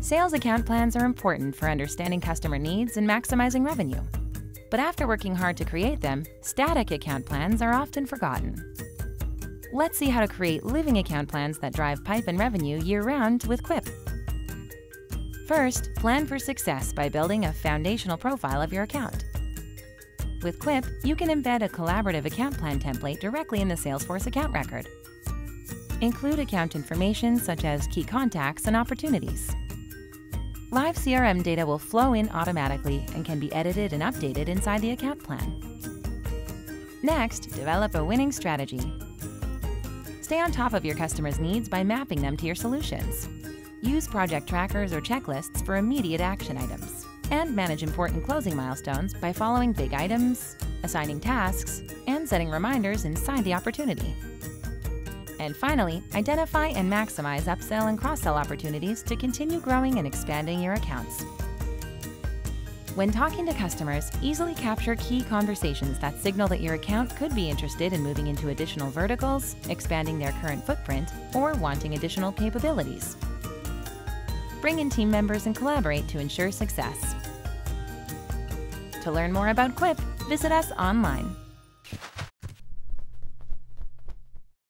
Sales account plans are important for understanding customer needs and maximizing revenue. But after working hard to create them, static account plans are often forgotten. Let's see how to create living account plans that drive pipe and revenue year-round with Quip. First, plan for success by building a foundational profile of your account. With Quip, you can embed a collaborative account plan template directly in the Salesforce account record. Include account information such as key contacts and opportunities. Live CRM data will flow in automatically and can be edited and updated inside the account plan. Next, develop a winning strategy. Stay on top of your customers' needs by mapping them to your solutions. Use project trackers or checklists for immediate action items. And manage important closing milestones by following big items, assigning tasks, and setting reminders inside the opportunity. And finally, identify and maximize upsell and cross-sell opportunities to continue growing and expanding your accounts. When talking to customers, easily capture key conversations that signal that your account could be interested in moving into additional verticals, expanding their current footprint, or wanting additional capabilities. Bring in team members and collaborate to ensure success. To learn more about Quip, visit us online.